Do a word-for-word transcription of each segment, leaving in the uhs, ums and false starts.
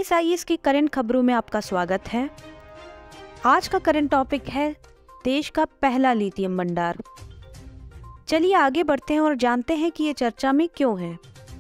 जीएसआईएस की करंट खबरों में आपका स्वागत है। आज का करंट टॉपिक है देश का पहला लिथियम भंडार। चलिए आगे बढ़ते हैं और जानते हैं कि ये चर्चा में क्यों है।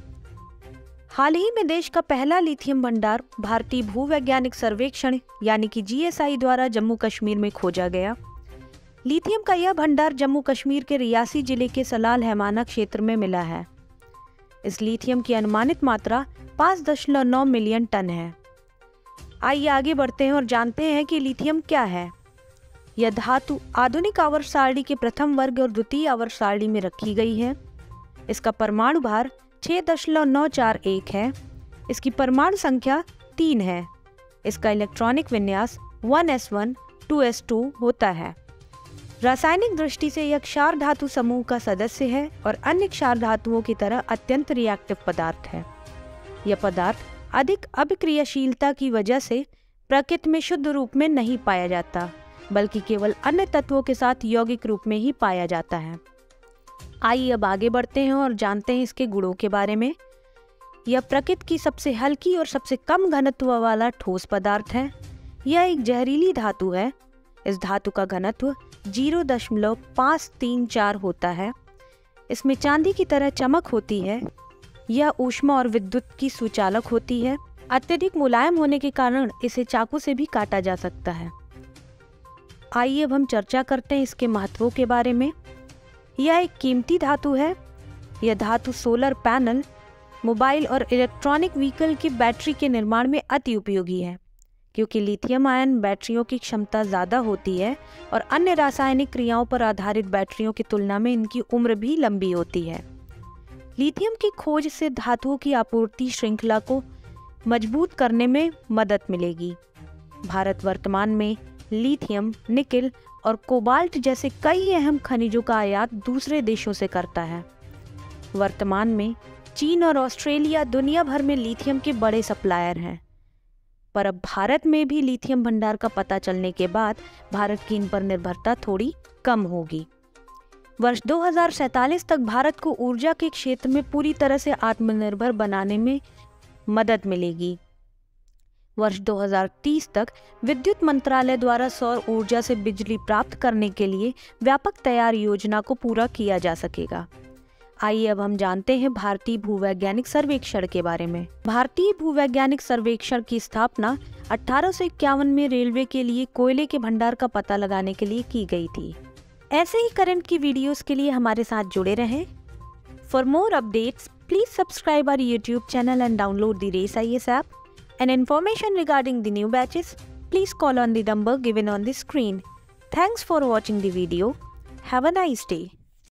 हाल ही में देश का पहला लिथियम भंडार भारतीय भूवैज्ञानिक सर्वेक्षण यानी कि जीएसआई द्वारा जम्मू कश्मीर में खोजा गया। लिथियम का यह भंडार जम्मू कश्मीर के रियासी जिले के सलाल हैमाना क्षेत्र में मिला है। इस लिथियम की अनुमानित मात्रा पाँच दशमलव नौ मिलियन टन है। आइए आगे बढ़ते हैं और जानते हैं कि लिथियम क्या है। यह धातु आधुनिक आवर्त सारणी के प्रथम वर्ग और द्वितीय आवर्त सारणी में रखी गई है। इसका परमाणु भार छह दशमलव नौ चार एक है। इसकी परमाणु संख्या तीन है। इसका इलेक्ट्रॉनिक विन्यास one S one two S two होता है। रासायनिक दृष्टि से यह क्षार धातु समूह का सदस्य है और अन्य क्षार धातुओं की तरह अत्यंत रिएक्टिव पदार्थ है। यह पदार्थ अधिक अभिक्रियाशीलता की वजह से प्रकृति में शुद्ध रूप में नहीं पाया जाता, बल्कि केवल अन्य तत्वों के साथ यौगिक रूप में ही पाया जाता है। आइए अब आगे बढ़ते हैं और जानते हैं इसके गुणों के बारे में। यह प्रकृति की सबसे हल्की और सबसे कम घनत्व वाला ठोस पदार्थ है। यह एक जहरीली धातु है। इस धातु का घनत्व जीरो दशमलव पाँच तीन चार होता है। इसमें चांदी की तरह चमक होती है। यह ऊष्मा और विद्युत की सुचालक होती है। अत्यधिक मुलायम होने के कारण इसे चाकू से भी काटा जा सकता है। आइए अब हम चर्चा करते हैं इसके महत्वों के बारे में। यह एक कीमती धातु है। यह धातु सोलर पैनल, मोबाइल और इलेक्ट्रॉनिक व्हीकल की बैटरी के निर्माण में अति उपयोगी है, क्योंकि लिथियम आयन बैटरियों की क्षमता ज़्यादा होती है और अन्य रासायनिक क्रियाओं पर आधारित बैटरियों की तुलना में इनकी उम्र भी लंबी होती है। लिथियम की खोज से धातुओं की आपूर्ति श्रृंखला को मजबूत करने में मदद मिलेगी। भारत वर्तमान में लिथियम, निकेल और कोबाल्ट जैसे कई अहम खनिजों का आयात दूसरे देशों से करता है। वर्तमान में चीन और ऑस्ट्रेलिया दुनिया भर में लिथियम के बड़े सप्लायर हैं, पर अब भारत में भी लिथियम भंडार का पता चलने के बाद भारत की इन पर निर्भरता थोड़ी कम होगी। वर्ष दो हज़ार सैंतालीस तक भारत को ऊर्जा के क्षेत्र में पूरी तरह से आत्मनिर्भर बनाने में मदद मिलेगी। वर्ष दो हज़ार तीस तक विद्युत मंत्रालय द्वारा सौर ऊर्जा से बिजली प्राप्त करने के लिए व्यापक तैयार योजना को पूरा किया जा सकेगा। आइए अब हम जानते हैं भारतीय भूवैज्ञानिक सर्वेक्षण के बारे में। भारतीय भूवैज्ञानिक सर्वेक्षण की स्थापना अठारह सौ इक्यावन में रेलवे के लिए कोयले के भंडार का पता लगाने के लिए की गई थी। ऐसे ही करंट की वीडियोस के लिए हमारे साथ जुड़े रहें। For more updates please subscribe our YouTube channel and download the race I S app. And information regarding the new batches, please call on the number given on the screen. Thanks for watching the video. Have a nice day.